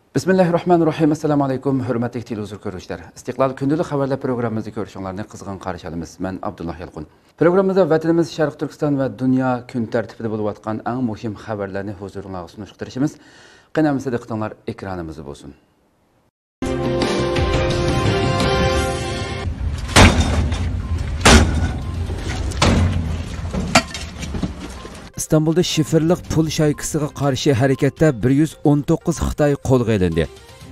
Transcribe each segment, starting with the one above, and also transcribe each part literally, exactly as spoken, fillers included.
Bismillahirrahmanirrahim. Assalamu alaykum. Hürmetli televizyon görüşler. İstiklal Gündüzlük haberler programımızı görüşünlerini kızgın karşı alımız. Ben Abdullah Yalqun. Programımızda vatanımız Şarkı Türkistan ve dünya gün tertibinde bulup atkan en muhim haberlerini huzuruna sunuşturuşumuz. Qanamızda diqqatinglar ekranımızı olsun. İstanbul'da şifirlik pul şaykısıga karşı harekette bir yüz on dokuz Xitay qo'lga olindi.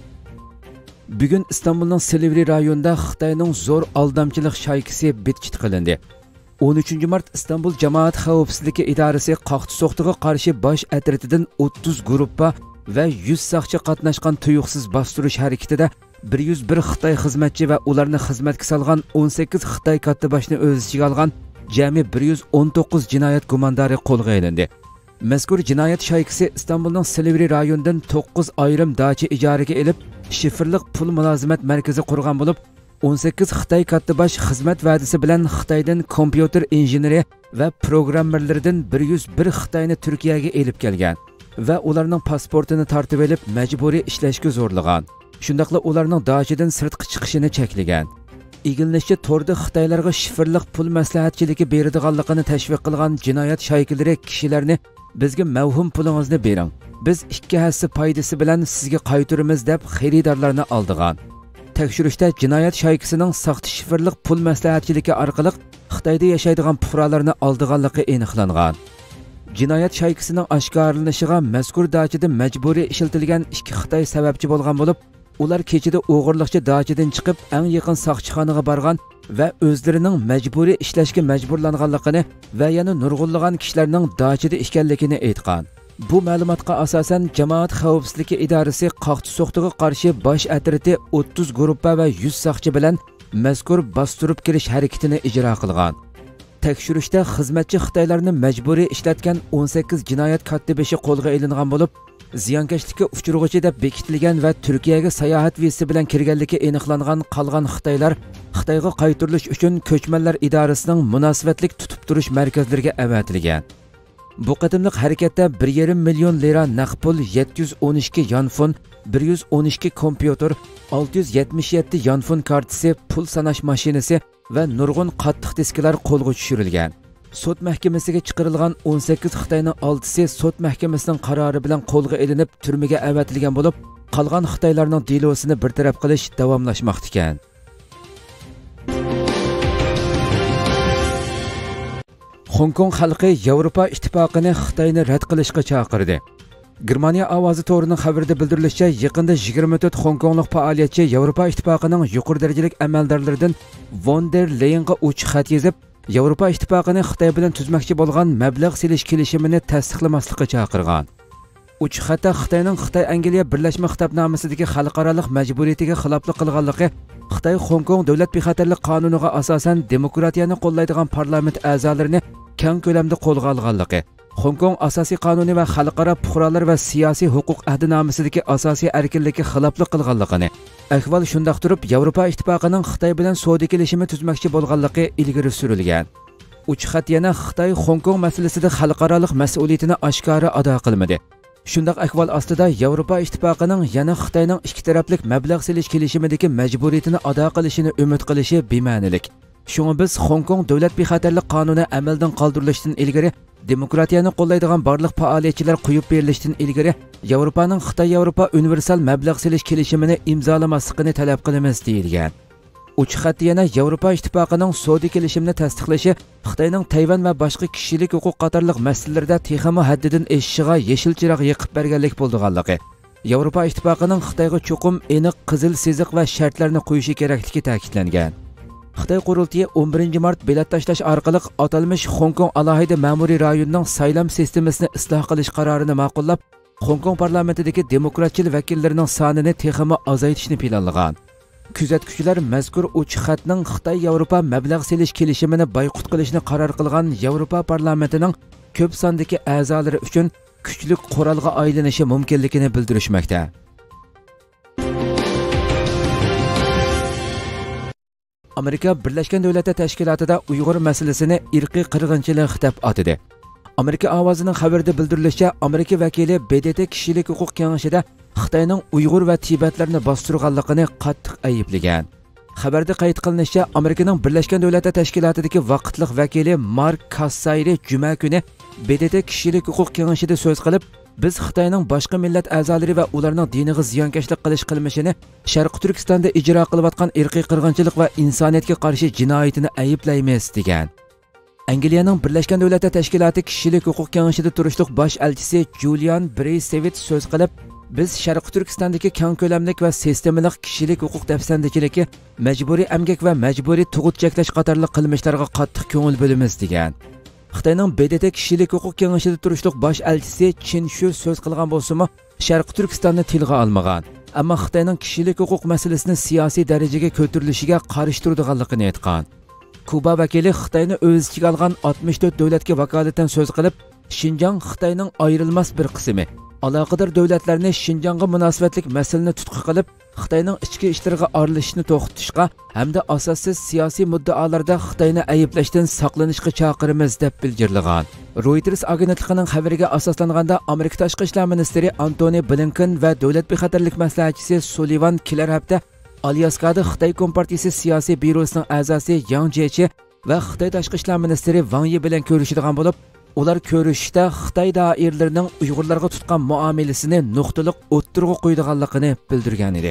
Bugün İstanbul'un Silivri rayonunda Xitayning zo'r aldamchilik shaykisi bitkit qilindi. on uchinchi mart İstanbul Jamoat xavfsizligi idorasi qaqti-so'qtiga qarshi bosh atritidan o'ttiz gruppa ve yüz saqchi qatnashgan tuyuqsiz bostirish harakatida bir yüz bir Xitoy xizmatchi va ularni xizmatga solgan o'n sakkiz Xitoy kattabashni o'z ichiga olgan jami bir yüz on dokuz jinoyat gumondori qo'lga olindi. Mazkur jinoyat shaykisi İstanbulning Silivri rayonidan to'qqiz ayrim dacha ijaraga elib, shifrlik pul mulozimat markazi qurgan bo'lib, o'n sakkiz Xitoy kattabash xizmat va'dasi bilan Xitoydan kompyuter injeneri va programmerlardan bir yüz bir Xitoyni Turkiyaga elib kelgan va ularning pasportini tortib olib, majburiy ishlashga zo'rlagan. Shundaqla ularning dachidan sirtqa chiqishini cheklagan. İgilnişçe torda Xitaylarga şifirlik pul maslahatchiligi beradiganligini tashviq qilgan jinoyat shaykilari kishilarni bizga mavhum pulingizni bering. Biz ikki hassa foydasi bilan sizga qaytaramiz deb xaridorlarni oldigan. Tekshirishda jinoyat shaykisining saxta shifirlik pul maslahatchiligi orqali Xitoyda yashaydigan fuqarolarni oldiganligi aniqlangan. Jinoyat shaykisining oshkorlanishiga mazkur dachida majburiy ishlatilgan ikki Xitoy sababchi bo'lgan bo'lib, ular kechida o'g'irlikchi dachidan chiqib, eng yaqin soqchixonaga borgan va o'zlarining majburiy ishlashga majburlanganligini va yana nurg'unlagan kishilarning dachida ekanligini aytgan. Bu ma'lumotga asosan Jamoat xavfsizligi idorasi qaqti-so'qtiga qarshi bosh atriti o'ttiz gruppa va yüz soqchi bilan mazkur bostirib kirish harakatini ijro qilgan. Tekshirishda xizmatchi Xitoylarni majburiy ishlatgan o'n sakkiz jinoyat katibashi qo'lga olingan bo'lib, ziyonkashlikka uchirg'uchi deb bekitilgan va Turkiyaga sayohat vizasi bilan kirganligi aniqlangan qolgan Xitoylar Xitoyga qaytarilish uchun ko'chmanlar idorasining munosabatlik tutib turish markazlariga avatilgan. Bu qadimliq harakatda bir yarim million lira naqd pul, yetti yüz o'n ikki yonfon, bir yüz o'n ikki kompyuter, olti yüz yetmish yetti yonfon kartasi, pul sanash mashinasi va nurg'un qattiq disklar qo'lga tushirilgan. Sud mahkamasiga chiqarilgan o'n sakkiz Xitoyning oltisi sud mahkamasining qarori bilan qo'lga olinib, turmaga avatilgan bo'lib, qolgan Xitoylarning delosini bartaraf qilish davomlashmoqda ekan. Hong Kong xalqi Yevropa ittifoqini Xitoyni rad qilishga chaqirdi. Germaniya ovozi to'rining xabarida bildirilishicha, yaqinda yigirma to'rt Hong Konglik faoliyatchi Yevropa ittifoqining yuqori darajalik amaldorlaridan von der Leyenga uch xat yozib, Yevropa ittifoqini Xitoy bilan tuzmoqchi bo'lgan mablag' selish kelishimini tasdiqlamaslikka chaqirgan. Uch xatda Xitoyning Xitoy Angliya Birlashma Xitobnomasidagi xalqaro majburiyatiga xiloflik qilganligi, Xitoy Hong Kong davlat bexatarlik qonuniga asosan demokratiyani qo'llaydigan parlament a'zolarini keng ko'lamda qo'lga olganligi, Hong Kong asosiy qonuni va xalqaro fuqarolar va siyosiy huquq ahdinomasidagi asosiy erkinlikka xiloflik qilganligini, ahvol shundoq turib Yevropa ittifoqining Xitoy bilan savdo kelishimi tuzmoqchi bo'lganligi ilgari surilgan. Uch xat yana Xitoy Hong Kong masalasida xalqaro mas'uliyatini oshkora ado qilmadi. Shundoq ahvol ostida Yevropa ittifoqining yana Xitoyning ikki taraflik mablag' selish kelishimidagi majburiyatini ado qilishini umid qilishi bema'nilik. Shunga biz Hong Kong davlat bexatarlik qonuni amaldan qoldirilishidan ilgari, demokratiyani qo'llaydigan barliq faoliyatchilar qo'yib berilishdan ilgari Yevropaning Xitoy Yevropa universal mablag' selish kelishimini imzolamasligini talab qilamiz deyilgan. Uch xat yana Yevropa ittifoqining savdo kelishimini tasdiqlashi, Xitoyning Tayvan va boshqa kishilik huquq qatorliq masalalarda texmo haddidan eshishiga yeshil chiroq yiqib berganlik bo'lganligi, Yevropa ittifoqining Xitoyga cho'qim aniq qizil siziq va shartlarni qo'yishi kerakligi ta'kidlangan. Xitoy qurultiyi o'n birinchi mart bilet tashlash orqali atalmish Hong Kong alohida ma'muriy rayonining saylam sistemasini isloh qilish qarorini ma'qullab, Hong Kong parlamentidagi demokratchilik vakillarining sonini texmo azaytishni planlagan. Kuzatuvchilar mazkur uch xatning Xitoy Yevropa mablag' selish kelishimini boyqut qilishni qaror qilgan Yevropa parlamentining ko'p sondagi a'zolari uchun kuchli qurolga aylanishi mumkinligini bildirishmoqda. Amerika Birlashgan Davlatlar Tashkilotida Uyg'ur masalasini irqiy qirg'inchilik deb atadi. Amerika ovozining xabarida bildirilishicha, Amerika vakili B D T kishilik huquq kengashida Xitoyning Uyg'ur va Tibetlarni bostirganligini qattiq ayblagan. Xabarda qayd qilinishicha, Amerikaning Birlashgan Davlatlar Tashkilotidagi vaqtliq vakili Mark Kassayri juma kuni B D T kishilik huquq kengashida so'z qilib, biz Xitoyning boshqa millat a'zolari va ularning diniga ziyonkashlik qilish qilmishini Sharq Turkistonda ijro qilayotgan irqiy qirg'inchilik va insoniyatga qarshi jinoyatini ayblaymiz degan. Angliyaning Birlashgan Davlatlar Tashkiloti kishilik huquq kengashida turishliq bosh elchisi Julian Braithwaite so'z qilib, biz Sharq Turkistondagi keng ko'lamlik va sistemalik kishilik huquq dafsandichiligi, majburiy emgak va majburiy tug'ut cheklash qatorli qilmishlarga qattiq ko'ngil bo'lamiz degan. Xitoyning B D T kishilik huquq kengashida turishliq bosh elchisi Chin Shu so'z qilgan bo'lsa-mu, Sharq Turkistonni tilga olmagan. Ammo Xitoyning kishilik huquq masalasini siyosiy darajaga ko'tarilishiga qarshi turadiganligini aytgan. Kuba vakili Xitoyni o'z ichiga olgan oltmish to'rt davlatga vakolatan so'z qilib, Xinjiang Xitoyning ayrilmas bir qismi. Aloqador davlatlarni Xinjiangga munosabatlik masalani tutqi qilib, Xitoyning ichki ishlariga aralashishni to'xtatishga hamda asossiz siyosiy muddaolarda Xitoyni ayblashdan saqlanishga chaqiramiz deb bildirilgan. Reuters agentligining xabariga asoslanganda, Amerika tashqi ishlar ministri Antony Blinken va davlat bexatarlik maslahatchisi Sullivan kelar hafta Alyaskada Xitoy Kompartiyasi siyosiy byurosining a'zosi Yang Jiechi va Xitoy tashqi ishlar ministri Wang Yi bilan ko'rishadigan bo'lib, ular ko'rishishda Xitoy doiralarining Uyg'urlarga tutgan muomalasini nuqtaliq o'ttirg'a qo'ydiganligini bildirgan edi.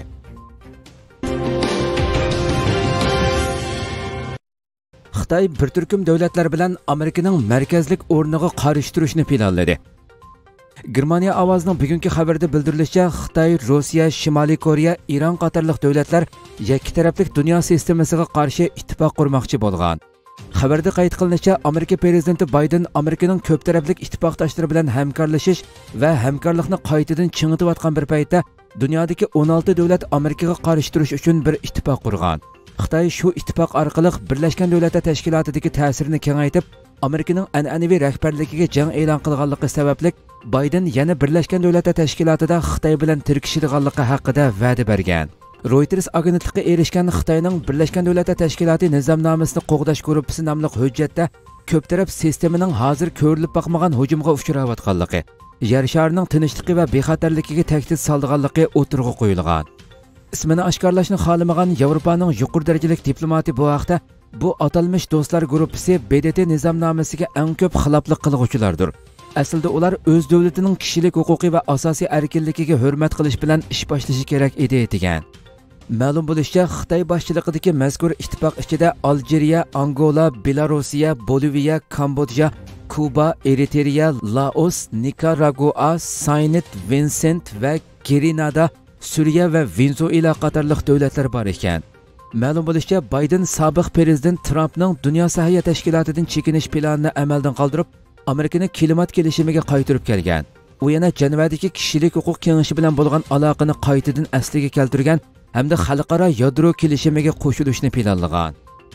Xitoy bir turkum davlatlar bilan Amerikaning markazlik o'rniga qarshi turishni planladi. Germaniya ovozining bugungi xabarida bildirilishicha, Xitoy, Rossiya, Shimoliy Koreya, Iran qatorliq davlatlar yakka taraflik dunyo sistemasiga qarshi ittifoq qurmoqchi bo'lgan. Xabarda qayd qilinishicha, Amerika prezidenti Bayden Amerikaning ko'p taraflik ittifoqdoshlari bilan hamkorlashish va hamkorlikni qaytadan chingitayotgan bir paytda dunyodagi o'n olti davlat Amerikaga qarshi turish uchun bir ittifoq qurgan. Xitoy shu ittifoq orqali Birlashgan Davlatlar Tashkilotidagi ta'sirini kengaytirib, Amerikaning an'anaviy rahbarligiga jang e'lon qilganligi sababli Bayden yana Birlashgan Davlatlar Tashkilotida Xitoy bilan tirkishadiganligi haqida va'da bergan. Reuters agentligi erishgan Xitoyning Birlashgan Davlatlar Tashkiloti nizomnomasini qo'g'dash guruhi nomli hujjatda ko'p taraf sistemaning hozir ko'rilib boqmagan hujumga uchrayotganligi, yer sharining tinchligi va bexatarligiga tahdid soldiganligi o'tirg'a qo'yilgan. Ismini oshkorlashni xohlamagan Yevropaning yuqori darajalik diplomati bu vaqtda bu atalmish do'stlar guruhi B D T nizomnomasiga eng ko'p xiloflik qiluvchilardir. Aslida ular o'z davlatining kishilik huquqi va asosiy erkinligiga hurmat qilish bilan ish boshlashi kerak edi degan. Ma'lum bo'lishicha, Xitoy boshchiligidagi mazkur ittifoq ichida Aljeriya, Angola, Belorussiya, Boliviya, Kambodja, Kuba, Eritreya, Laos, Nikaragua, Saint Vincent va Grenada, Suriya va Venezuela qatorliq davlatlar bor ekan. Ma'lum bo'lishicha, Bayden sobiq prezident Trumpning Dunyo sahiyya tashkilotidan chekinish planini amaldan qoldirib, Amerikani klimat kelishimiga qaytarib kelgan. U yana Jenevadagi kishilik huquq kengashi bilan bo'lgan aloqani qaytadan asliga keltirgan hamda xalqaro yadro kelishimiga qo'shilishni planlagan.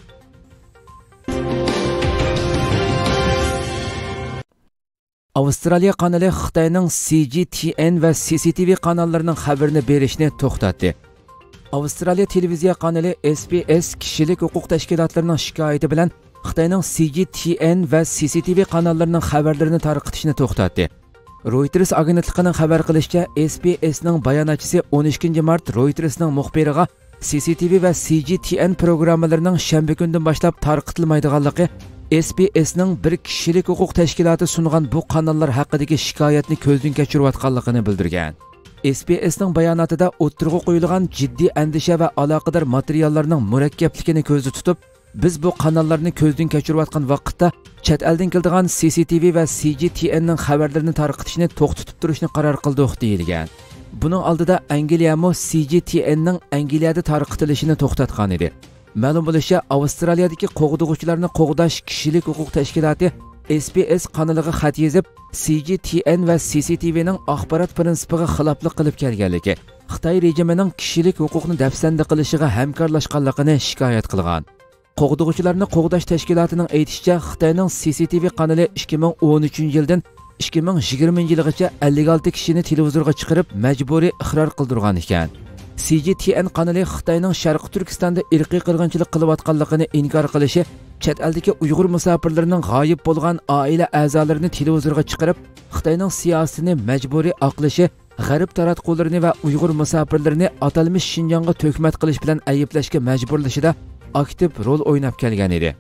Avstraliya kanali Xitoyning C G T N va C C T V kanallarining xabarini berishni to'xtatdi. Avstraliya televiziya kanali S B S kishilik huquq tashkilotlarining shikoyati bilan Xitoyning C G T N va C C T V kanallarining xabarlarini tarqatishni to'xtatdi. Reuters agentligining xabar qilishicha, S B S'ning bayonotchisi o'n ikkinchi mart Reutersning muxbiriga C C T V va C G T N programmalarining shanba kundan boshlab tarqatilmaydiganligi, S B S'ning bir kishilik huquq tashkiloti sungan bu kanallar haqidagi shikoyatni ko'zdan kechirayotganligini bildirgan. S B S'ning bayonotida o'ttirg'a qo'yilgan jiddiy andisha va aloqador materiallarning murakkabligini ko'zda tutib, biz bu kanallarni ko'zdan kechirayotgan vaqtda chet eldan keladigan C C T V va C G T N'ning xabarlarini tarqatishni to'xtatib turishni qaror qildik deyilgan. Buning oldida Angliyamo C G T N'ning Angliyada tarqatilishini to'xtatgan edi. Ma'lum bo'lishicha, Avstraliyadagi qo'g'dug'uvchilarni qo'g'dash kishilik huquq tashkiloti S B S kanaliga xat yozib, C G T N va C C T V'ning axborot prinsipiga xiloflik qilib kelganligi, Xitoy rejimining kishilik huquqni dafsanda qilishiga hamkorlashganligini shikoyat qilgan. Qo'g'dug'uvchilarni qo'g'dash tashkilotining aytishicha, Xitoyning C C T V kanali ikki ming o'n uchinchi yildan ikki ming yigirmanchi yilgacha ellik olti kishini televizorga chiqarib majburiy iqror qildirgan ekan. C G T N kanali Xitoyning Sharq Turkistonda irqiy qirg'inchilik qilayotganligini inkor qilishi chet eldagi Uyg'ur musofirlarining g'oyib bo'lgan oila a'zolarini televizorga chiqarib, Xitoyning siyosatini majburiy oqlashi, g'arb taratqullarini va Uyg'ur musofirlarini atalmish Shinjonga to'kmat qilish bilan ayblashga majburlashida aktiv rol o'ynab kelgan edi.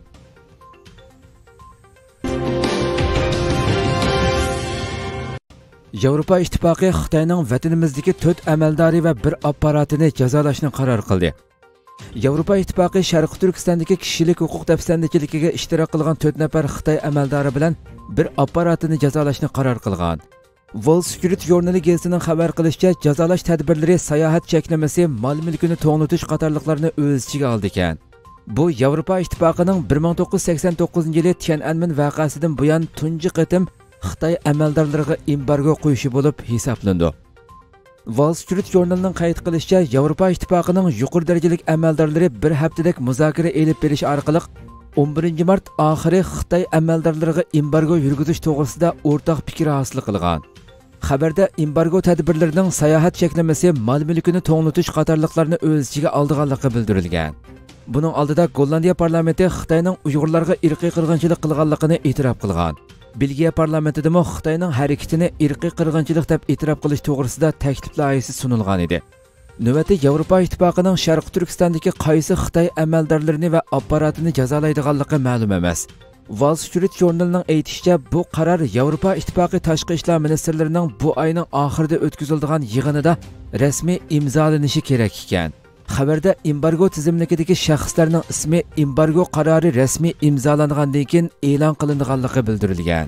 Yevropa İttifaqı Xitoyning vatanimizdagi to'rt amaldori va bir apparatini jazolashni qaror qildi. Yevropa İttifaqı Sharq Turkistondagi kishilik huquq tafsandachiligiga ishtirok qilgan to'rt nafar Xitoy amaldori bilan bir apparatini jazolashni qaror qilgan. Wall Street jurnali gazetining xabar qilishicha, jazolash tadbirlari sayohat cheklamasi, mol-mulkini to'g'nitish qatorliqlarini o'z ichiga oldi ekan. Bu Yevropa İttifoqining bir ming to'qqiz yuz sakson to'qqizinchi yili Tiananmen voqeasidan buyon tunji qitim Xitoy amaldorlariga embargo qo'yishi bo'lib hisoblandi. Wall Street jurnalining qayd qilishicha, Yevropa İttifoqining yuqori darajali amaldorlari bir haftadak muzokara elib berish orqali o'n birinchi mart oxiri Xitoy amaldorlariga embargo yurgizish to'g'risida o'rtaq fikr hosil qilgan. Xabarda embargo tadbirlarining sayohat cheklamasi, mol-mulkini to'g'nitish qatorliqlarini o'z ichiga olganligi bildirilgan. Buning oldida Gollandiya parlamenti Xitoyning Uyg'urlarga irqiy qirg'inchilik qilganligini e'tirof qilgan. Belgiya parlamentida Xitoyning harakatini irqiy qirg'inchilik deb e'tirof qilish to'g'risida taklif loyihasi sunilgan edi. Navbatda Yevropa İttifoqining Sharq Turkistondagi qaysi Xitoy amaldorlarini va apparatini jazolaydiganligi ma'lum emas. Wall Street jurnalining aytishicha, bu qaror Yevropa İttifoqi tashqi ishlar ministrlarining bu oyning oxirida o'tkaziladigan yig'inida rasmiy imzolanishi kerak ekan. Xabarda embargo tizimligidagi shaxslarning ismi embargo qarori rasmiy imzolangandan keyin e'lon qilinganligi bildirilgan.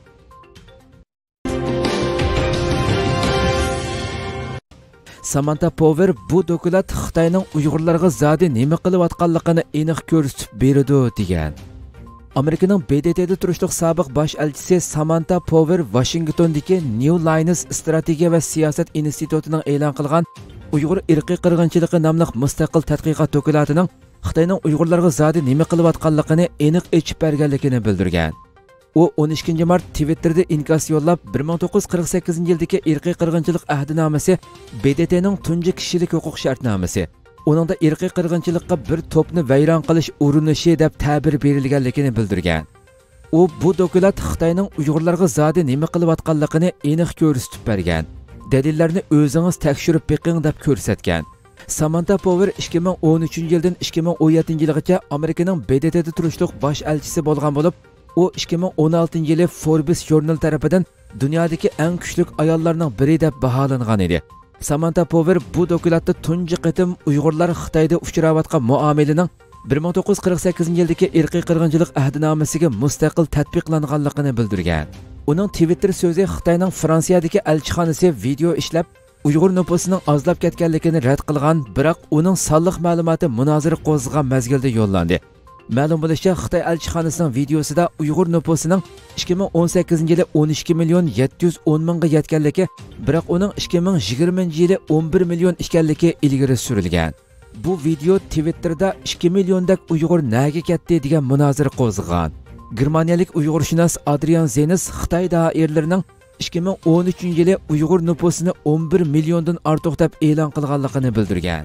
Samantha Power bu dokument Xitoyning Uyg'urlarga zodi nima qilayotganligini aniq ko'rsatib beradi degan. Amerikaning B D T'da turishliq sobiq bosh elchisi Samantha Power Washingtondagi New Lines strategiya va siyosat institutining e'lon qilgan Uyg'ur irqiy qirg'inchiligi nomli mustaqil tadqiqot dokumentining Xitoyning Uyg'urlarga zodi nima qilayotganligini aniq aytib berganligini bildirgan. U o'n ikkinchi mart Twitterda inkos yo'llab bir ming to'qqiz yuz qirq sakkizinchi yildagi irqiy qirg'inchilik ahdnomasi B D T'ning tunji kishilik huquq shartnomasi, uningda irqiy qirg'inchilikqa bir to'pni vayron qilish urinishi deb ta'bir berilganligini bildirgan. U bu dokument Xitoyning Uyg'urlarga zodi nima qilayotganligini aniq ko'rsatib bergan. Dalillarni o'zingiz tekshirib beqing deb ko'rsatgan. Samantha Power ikki ming o'n uchinchi yildan ikki ming o'n yettinchi yilgacha Amerikaning B D T'da turishliq bosh elchisi bo'lgan bo'lib, u ikki ming o'n oltinchi yili Forbes jurnal tarafidan dunyodagi eng kuchli ayollarning biri deb baholangan edi. Samantha Power bu dokumentda tunji qitim Uyg'urlar Xitoyda uchrayotgan muomalaning bir ming to'qqiz yuz qirq sakkizinchi yildagi irqiy qirg'inchilik ahdnomasiga mustaqil tatbiqlanganligini bildirgan. Uning Twitter so'zi Xitoyning Fransiyadagi elchixonasi video ishlab Uyg'ur nufusining ozlab ketganligini rad qilgan, biroq uning sonliq ma'lumoti munozara qo'zg'agan mazgilda yo'llandi. Ma'lum bo'lishicha, Xitoy elchixonasining videosida Uyg'ur nufusining ikki ming o'n sakkizinchi yili o'n ikki million yetti yuz o'n mingga yetganligi, biroq uning ikki ming yigirmanchi yili o'n bir million ekanligi ilgari surilgan. Bu video Twitterda ikki milliondak Uyg'ur naga ketdi degan munozara qo'zg'agan. Germaniyalik Uyg'urshunos Adrian Zenis Xitoy doiralarining ikki ming o'n uchinchi yili Uyg'ur nufusini o'n bir milliondan ortiq deb e'lon qilganligini bildirgan.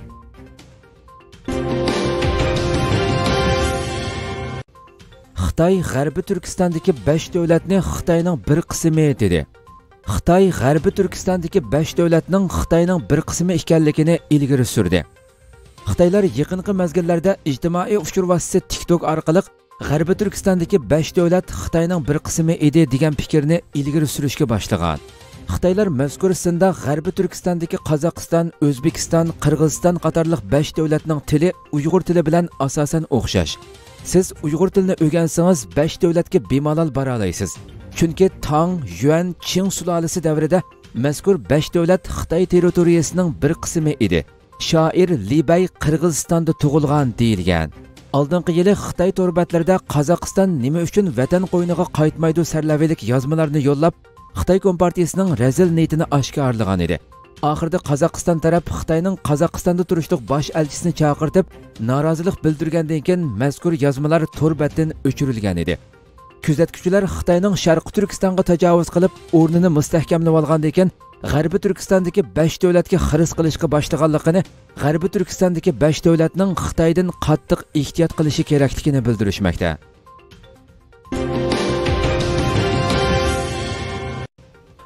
Xitoy G'arbiy Turkistondagi besh davlatni Xitoyning bir qismi dedi. Xitoy G'arbiy Turkistondagi besh davlatning Xitoyning bir qismi ekanligini ilgari surdi. Xitoylar yaqinqi mezgillarda ijtimoiy uchur vositasi TikTok orqali G'arbiy Turkistondagi besh davlat Xitoyning bir qismi edi degan fikrni ilgari surishga boshlagan. Xitoylar mazkur sinda G'arbiy Turkistondagi Qozog'iston, O'zbekiston, Qirg'iziston qatorliq besh davlatning tili Uyg'ur tili bilan asosan o'xshash. Siz Uyg'ur tilini o'rgansangiz besh davlatga bemalol bora olasiz. Chunki Tang, Yuan, Qing sulolasi davrida mazkur besh davlat Xitoy territoriyasining bir qismi edi. Shoir Libay Qirg'izistonda tug'ilgan deyilgan. Oldingi yili Xitoy torbatlarida Qozog'iston nima uchun vatan qo'yniga qaytmaydi sarlavalik yozmalarni yo'llab, Xitoy Kompartiyasining razil niyatini oshkorlagan edi. Oxirida Qozog'iston taraf Xitoyning Qozog'istonda turishliq bosh elchisini chaqirtib, norozilik bildirgandan keyin mazkur yozmalar torbatdan o'chirilgan edi. Kuzatuvchilar Xitoyning Sharq Turkistonga tajovuz qilib, o'rnini mustahkamlab olgandan keyin G'arbiy Turkistondagi besh davlatga xiris qilishga boshlaganligini, G'arbiy Turkistondagi besh davlatning Xitoydan qattiq ehtiyot qilishi kerakligini bildirishmoqda.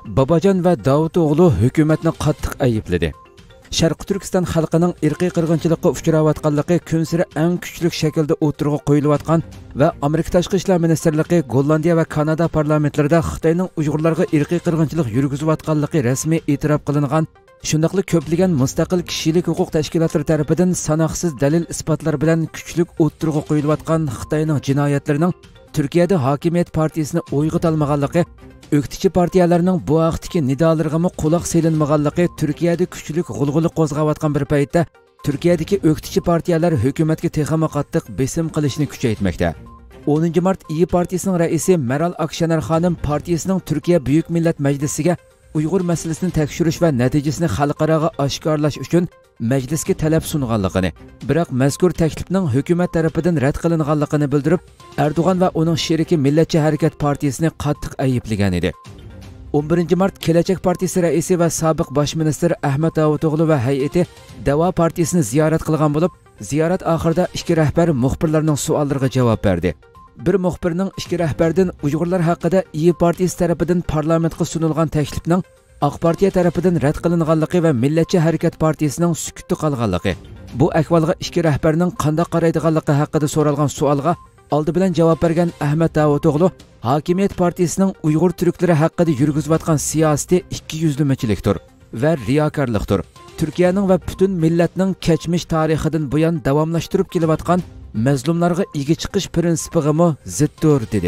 Babacan va Davutoğlu hukumatni qattiq ayıpladı. Sharqi Turkiston xalqining irqiy qirg'inchilikqa uchrayotganligi kunsiri eng kuchli shaklda o'tirg'i qo'yilayotgan va Amerika Tashqi ishlar ministrligi, Gollandiya va Kanada parlamentlarida Xitoyning Uyg'urlarga irqiy qirg'inchilik yurgizayotganligi rasmiy e'tirof qilingan, shundaqli ko'plagan mustaqil kishilik huquq tashkilotlari tomonidan sanoqsiz dalil isbotlar bilan kuchli o'tirg'i qo'yilayotgan Xitoyning jinoyatlarining Turkiyada hokimiyat partiyasini o'yg'itolmaganligi, o'qituvchi partiyalarning bu vaqtdagi nidolarga quloq selinmaganligi Turkiyada kuchli g'ulg'ula qo'zg'ayotgan bir paytda Turkiyadagi o'qituvchi partiyalar hukumatga texnik qattiq besim qilishni kuchaytirmoqda. o'ninchi mart İYİ partiyasining raisi Meral Akşener xonim partiyasining Turkiya Buyuk Millat Majlisiga Uyg'ur masalasini tekshirish va natijasini xalqaroga oshkorlash uchun majlisga talab sunganligini, biroq mazkur taklifning hukumat tomonidan rad qilinganligini bildirib, Erdo'g'an va uning sheriki Millatchi harakat partiyasini qattiq ayiblagan edi. o'n birinchi mart Kelajak partiyasi raisi va sobiq bosh ministr Ahmet Davutoğlu va hay'ati Davo partiyasini ziyorat qilgan bo'lib, ziyorat oxirida ikki rahbar muxbirlarning savollariga javob berdi. Bir muxbirning ikki rahbardan Uyg'urlar haqida İYİ partiyasi tomonidan parlamentga sunilgan taklifning Aq partiya tomonidan rad qilinganligi va Millatchi harakat partiyasining sukutda qolganligi. Bu ahvolga ikki rahbarning qanday qaraydiganligi haqida so'ralgan savolga oldi bilan javob bergan Ahmet Davutoğlu, hokimiyat partiyasining Uyg'ur turklari haqida yurgizayotgan siyosati ikki yuzlamachilikdir va riyokorlikdir. Turkiyaning va butun millatning kechmish tarixidan buyon davomlashtirib kelayotgan mazlumlarga ega chiqish prinsipiga ziddir dedi.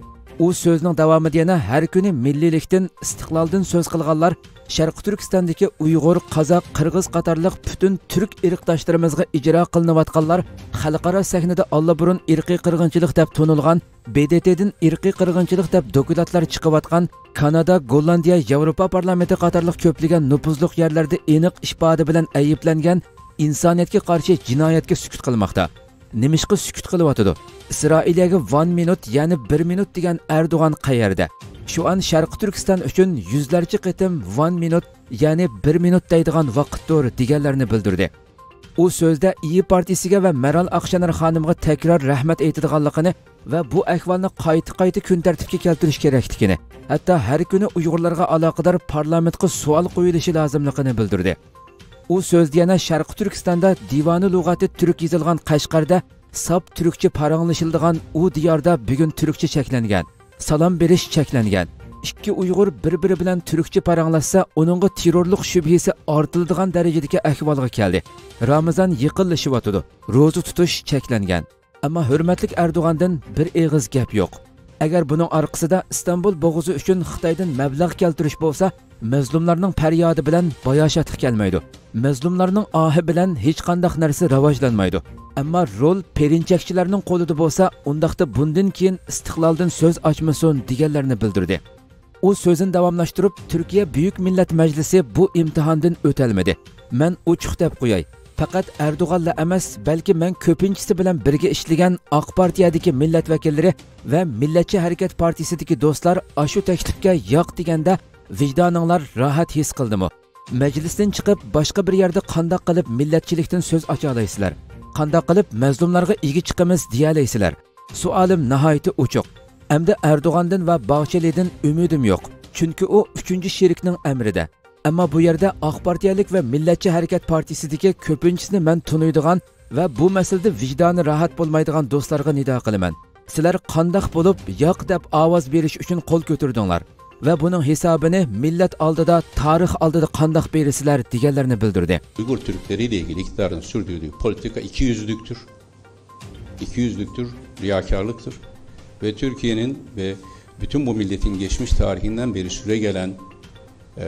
U so'zning davomida yana har kuni milliylikdan, istiqloldan so'z qilganlar Sharqi Turkistondagi Uyg'ur, Qozoq, Qirg'iz qatorliq butun turk irqdoshlarimizga ijro qilinayotganlar xalqaro sahnada allaburun irqiy qirg'inchilik deb tonilgan, B D T'dan irqiy qirg'inchilik deb dokladlar chiqayotgan, Kanada, Gollandiya, Yevropa parlamenti qatorliq ko'plagan nufuzli yerlarda aniq ifoda bilan ayiblangan insoniyatga qarshi jinoyatga sukut qilmoqda. Nimishqa sukut qilyotidi? Isroiliyaga one minute, ya'ni bir minut degan Erdo'g'an qayerda? Şu an Sharqi Turkiston uchun yuzlarcha qitim one minute, ya'ni bir minut deydigan vaqtdir deganlarni bildirdi. U so'zda İYİ partiyasiga va Meral Akşener xonimga takror rahmat aytadiganligini va bu ahvolni qayta-qayta kun tartibga keltirish kerakligini, hatto har kuni Uyg'urlarga aloqador parlamentga savol qo'yilishi lozimligini bildirdi. U so'zda yana Sharqi Turkistonda divoni lug'ati turk yozilgan Qashqarda sap turkcha paranglashiladigan u diyorda bugun turkcha cheklangan, salom berish cheklangan. Ikki Uyg'ur bir-biri bilan turkcha paranglashsa, uningga terrorlik shubhasi ortiladigan darajadagi ahvolga keldi. Ramazon yiqilishyotdi, ro'za tutish cheklangan. Ammo hurmatli Erdo'g'andan bir eg'iz gap yo'q. Agar buning orqasida Istanbul bo'g'uzi uchun Xitoydan mablag' keltirish bo'lsa, mazlumlarning faryodi bilan bayoshatlik kelmaydi. Mazlumlarning ohi bilan hech qanday narsa rivojlanmaydi. Ammo rol perinchakchilarning qo'lida bo'lsa, undaqda bundan keyin istiqloldan so'z ochmasin deganlarni bildirdi. U so'zini davomlashtirib, Turkiya Buyuk Millat Majlisi bu imtihondan o'talmadi. Men ochiq deb qo'yay. Faqat Erdo'g'anla emas, balki men ko'pinchisi bilan birga ishlagan Aq partiyadagi millat vakillari va Millatchi harakat partiyasidagi do'stlar ashu taklifga yo'q deganda vijdoninglar rohat his qildimi? Majlisdan chiqib boshqa bir yerda qanday qilib millatchilikdan so'z ocha olaysizlar? Qanday qilib mazlumlarga ega chiqamiz deya olaysizlar? Savolim nihoyatda ochiq. Hamda Erdo'g'andan va Bahçeli'den ümidim yo'q. Chunki u uchinchi sherikning amrida. Ammo bu yerda Aq partiyalik va Millatchi harakat partiyasidagi ko'pinchisini men tunuydigan va bu masalada vijdoni rahat bo'lmaydigan do'stlarga nido qilaman. Sizlar qandoq bo'lib yo'q deb ovoz berish uchun qo'l ko'tirdinglar va buning hisobini millat oldida, tarix oldida qandoq berisizlar deganlarni bildirdi. Uygur Türkleri ile ilgili iktidarın sürdürdüğü politika ikiyüzlüktür. İkiyüzlüktür, riyakarlıktır. Ve Türkiye'nin ve bütün bu milletin geçmiş tarihinden beri süre gelen e,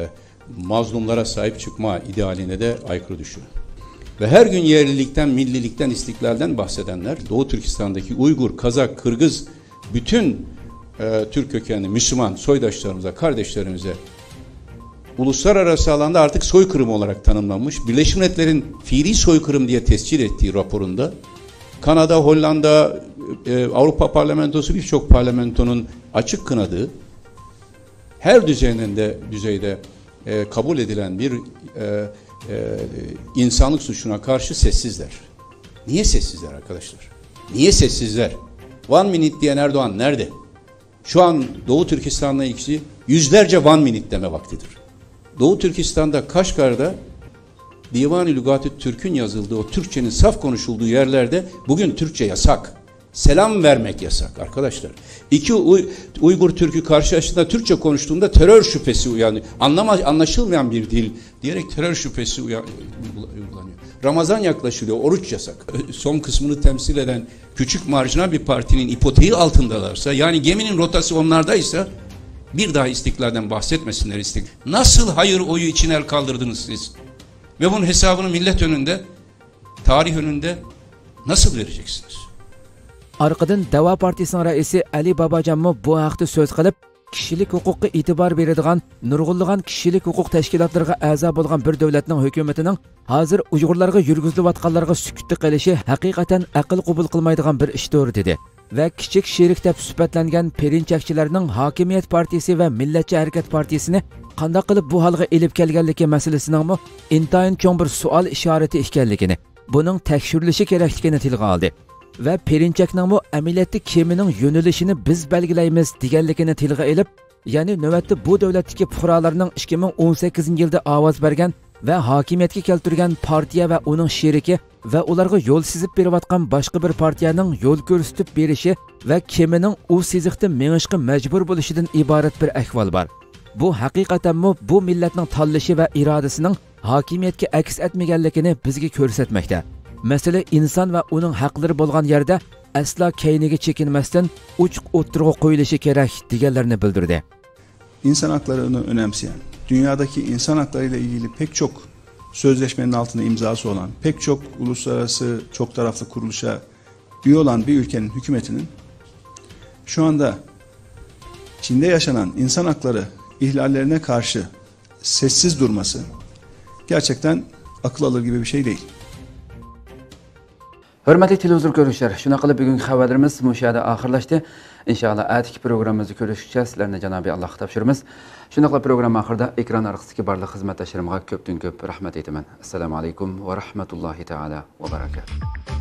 mazlumlara sahip çıkma idealine de aykırı düşüyor. Ve her gün yerlilikten, millilikten, istiklalden bahsedenler Doğu Türkistan'daki Uygur, Kazak, Kırgız, bütün e, Türk kökenli Müslüman soydaşlarımıza, kardeşlerimize uluslararası alanda artık soykırım olarak tanımlanmış, Birleşmiş Milletler'in fiili soykırım diye tescil ettiği raporunda Kanada, Hollanda, e, Avrupa Parlamentosu birçok parlamentonun açık kınadığı, her düzeyinde, düzeyde e, kabul edilen bir e, e, insanlık suçuna karşı sessizler. Niye sessizler arkadaşlar? Niye sessizler? One minute diyen Erdoğan nerede? Şu an Doğu Türkistan'la ilgili yüzlerce one minute deme vaktidir. Doğu Türkistan'da, Kaşgar'da Divan-ı Lügat-ı Türk'ün yazıldığı, o Türkçenin saf konuşulduğu yerlerde bugün Türkçe yasak. Selam vermek yasak arkadaşlar. İki Uy Uygur Türk'ü karşılaştığında Türkçe konuştuğunda terör şüphesi uyanıyor. Anlama, anlaşılmayan bir dil diyerek terör şüphesi uygulanıyor. Ramazan yaklaşılıyor, oruç yasak. Son kısmını temsil eden küçük marjinal bir partinin ipoteği altındalarsa, yani geminin rotası onlardaysa bir daha istiklalden bahsetmesinler. İstiklal. Nasıl hayır oyu için el kaldırdınız siz? Ve bunun hesabını millet önünde, tarih önünde nasıl vereceksiniz? Arkadan Deva Partisining raisi Ali Babacanmı bu haqda söz qilib, kishilik huquqqa e'tibor beradigan, nurg'unlagan kishilik huquq tashkilotlariga a'zo bo'lgan bir davlatning hukumatining hozir Uyg'urlarga yurgizayotganlarga sukutda qilishi haqiqatan aql qabul qilmaydigan bir ishdir dedi. Va kichik sherik deb sifatlangan Perinchakchilarning Hokimiyat partiyasi va Millatchi harakat partiyasini qanday qilib bu holga elib kelganligi masalasining intayin cho'ng bir savol ishorati ekanligini, buning tekshirilishi kerakligini tilga oldi. Ve Perinçakning bu ameliyatda kemining yo'nalishini biz belgilaymiz deganligini tilga elib, ya'ni navbatda bu davlatdagi fuqarolarning ikki ming o'n sakkizinchi yilda ovoz bergan ve hokimiyatga keltirgan partiya ve uning sheriki ve ularga yo'l sizib berayotgan boshqa bir partiyaning yo'l ko'rsatib berishi ve kemining u siziqda mengishga majbur bo'lishidan iborat bir ahvol bor. Bu haqiqatanmi bu millatning tanlashi ve irodasining hokimiyatga aks etmaganligini bizga ko'rsatmoqda. Mesele insan ve onun haqlari bo'lgan yerda asla keyniga chekinmasdan uchuq o'tirg'i qo'yilishi kerak deganlarini bildirdi. İnsan haklarını önemseyen, dünyadaki insan hakları ile ilgili pek çok sözleşmenin altında imzası olan, pek çok uluslararası çok taraflı kuruluşa üye olan bir ülkenin hükümetinin şu anda Çin'de yaşanan insan hakları ihlallerine karşı sessiz durması gerçekten akıl alır gibi bir şey değil. Hürmetli televizyon görüşler, şuna qilib bugungi xabarlarimiz mushada oxirlashdi. İnşallah atiki programımızı görüşeceğiz. Sizlarni Janobi Allohga topshiramiz. Shuna qilib program oxirida ekran orqasidagi barliq xizmatdoshlarimga ko'pdan ko'p rahmat aytaman. Assalomu alaykum va rahmatullohi taala va barakatuh.